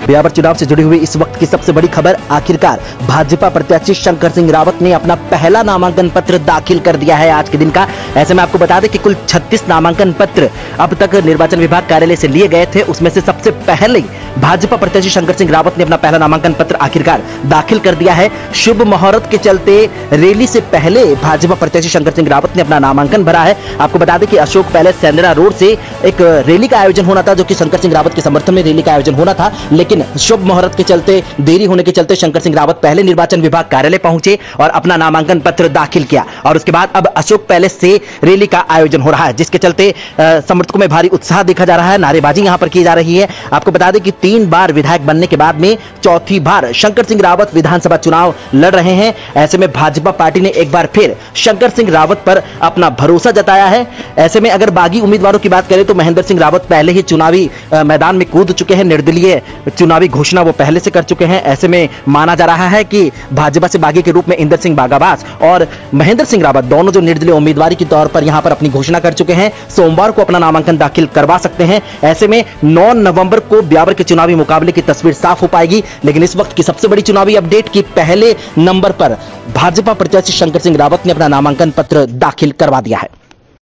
ब्यावर चुनाव से जुड़ी हुई इस वक्त की सबसे बड़ी खबर, आखिरकार भाजपा प्रत्याशी शंकर सिंह रावत ने अपना पहला नामांकन पत्र दाखिल कर दिया है आज के दिन का। ऐसे में आपको बता दें कि कुल 36 नामांकन पत्र अब तक निर्वाचन विभाग कार्यालय से लिए गए थे। उसमें से सबसे पहले भाजपा प्रत्याशी शंकर सिंह रावत ने अपना पहला नामांकन पत्र आखिरकार दाखिल कर दिया है। शुभ मुहूर्त के चलते रैली से पहले भाजपा प्रत्याशी शंकर सिंह रावत ने अपना नामांकन भरा है। आपको बता दें कि अशोक पैलेस सेंडरा रोड से एक रैली का आयोजन होना था, जो कि शंकर सिंह रावत के समर्थन में रैली का आयोजन होना था, लेकिन शुभ मुहूर्त के चलते, देरी होने के चलते शंकर सिंह रावत पहले निर्वाचन विभाग कार्यालय पहुंचे और अपना नामांकन पत्र दाखिल किया और उसके बाद अब अशोक पैलेस से रैली का आयोजन हो रहा है, जिसके चलते समर्थकों में भारी उत्साह देखा जा रहा है। नारेबाजी यहां पर की जा रही है। आपको बता दें कि 3 बार विधायक बनने के बाद में चौथी बार शंकर सिंह रावत विधानसभा चुनाव लड़ रहे हैं। ऐसे में भाजपा पार्टी ने एक बार फिर शंकर सिंह रावत पर अपना भरोसा जताया है। ऐसे में अगर बागी उम्मीदवारों की बात करें तो महेंद्र सिंह रावत पहले ही चुनावी मैदान में कूद चुके हैं, निर्दलीय चुनावी घोषणा वो पहले से कर चुके हैं। ऐसे में माना जा रहा है कि भाजपा से बागी के रूप में इंदर सिंह बागाबास और महेंद्र सिंह रावत दोनों जो निर्दलीय उम्मीदवारी के तौर पर यहां पर अपनी घोषणा कर चुके हैं, सोमवार को अपना नामांकन दाखिल करवा सकते हैं। ऐसे में 9 नवंबर को ब्यावर के चुनावी मुकाबले की तस्वीर साफ हो पाएगी। लेकिन इस वक्त की सबसे बड़ी चुनावी अपडेट की पहले नंबर पर भाजपा प्रत्याशी शंकर सिंह रावत ने अपना नामांकन पत्र दाखिल करवा दिया है।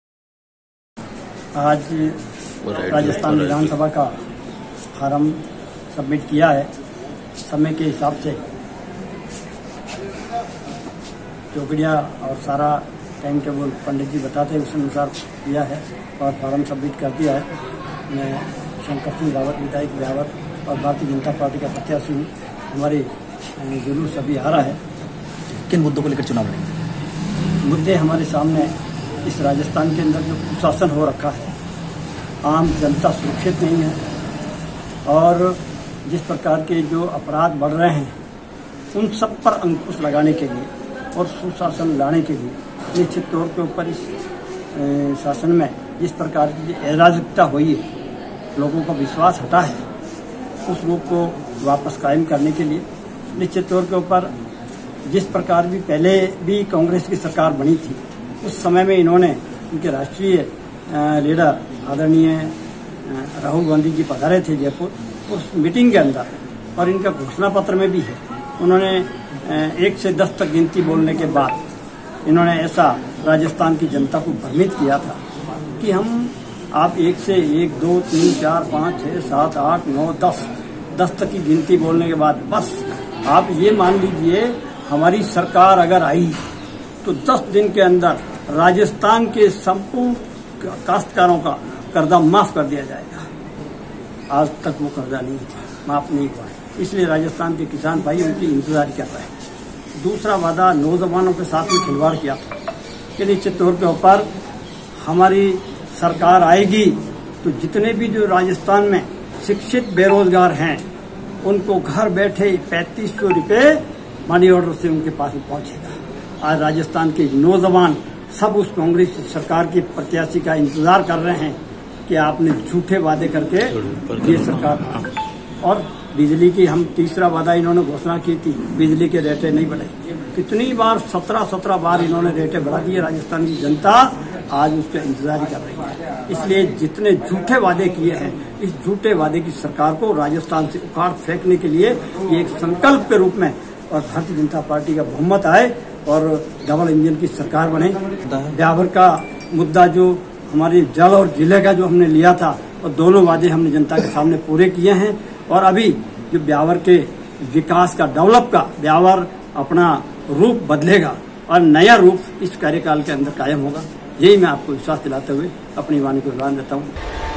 आज राजस्थान विधानसभा का फार्म सबमिट किया है। समय के हिसाब से चौकड़िया और सारा टाइम टेबल पंडित जी बताते हैं, उस अनुसार किया है और फार्म सबमिट कर दिया है। मैं शंकर सिंह रावत विधायक ब्यावर और भारतीय जनता पार्टी का प्रत्याशी हूँ। हमारे जुलूस अभी आ रहा है। किन मुद्दों को लेकर चुनाव लड़ेंगे? मुद्दे हमारे सामने इस राजस्थान के अंदर जो कुशासन हो रखा है, आम जनता सुरक्षित नहीं है और जिस प्रकार के जो अपराध बढ़ रहे हैं, उन सब पर अंकुश लगाने के लिए और सुशासन लाने के लिए निश्चित तौर के ऊपर इस शासन में जिस प्रकार की अराजकता हुई है, लोगों का विश्वास हटा है, उस रूप को वापस कायम करने के लिए निश्चित तौर के ऊपर जिस प्रकार भी पहले भी कांग्रेस की सरकार बनी थी, उस समय में इन्होंने उनके राष्ट्रीय लीडर आदरणीय राहुल गांधी जी पधारे थे जयपुर, उस मीटिंग के अंदर और इनका घोषणा पत्र में भी है, उन्होंने 1 से 10 तक गिनती बोलने के बाद इन्होंने ऐसा राजस्थान की जनता को भ्रमित किया था कि आप 1 से 1, 2, 3, 4, 5, 6, 7, 8, 9, 10 तक की गिनती बोलने के बाद बस आप ये मान लीजिए हमारी सरकार अगर आई तो 10 दिन के अंदर राजस्थान के संपूर्ण काश्तकारों का कर्जा माफ कर दिया जाएगा। आज तक वो कर्जा नहीं माफ नहीं हुआ है, इसलिए राजस्थान के किसान भाई उनकी इंतजार कर रहे हैं। दूसरा वादा नौजवानों के साथ में खिलवाड़ किया था कि निश्चित तौर के ऊपर हमारी सरकार आएगी तो जितने भी जो राजस्थान में शिक्षित बेरोजगार हैं, उनको घर बैठे 3500 रुपये मनी ऑर्डर से उनके पास में पहुंचेगा। आज राजस्थान के नौजवान सब उस कांग्रेस सरकार के प्रत्याशी का इंतजार कर रहे हैं कि आपने झूठे वादे करके ये सरकार, और बिजली की हम तीसरा वादा इन्होंने घोषणा की थी, बिजली के रेटें नहीं बढ़ाई। कितनी बार 17 बार इन्होंने रेटें बढ़ा दी है। राजस्थान की जनता आज उसका इंतजार ही कर रही है। इसलिए जितने झूठे वादे किए हैं, इस झूठे वादे की सरकार को राजस्थान से उखाड़ फेंकने के लिए ये एक संकल्प के रूप में और भारतीय जनता पार्टी का बहुमत आए और डबल इंजन की सरकार बने। ब्यावर का मुद्दा जो हमारे जल और जिले का जो हमने लिया था, और दोनों वादे हमने जनता के सामने पूरे किए हैं और अभी जो ब्यावर के विकास का, डेवलप का ब्यावर अपना रूप बदलेगा और नया रूप इस कार्यकाल के अंदर कायम होगा। यही मैं आपको विश्वास दिलाते हुए अपनी वाणी को विराम देता हूँ।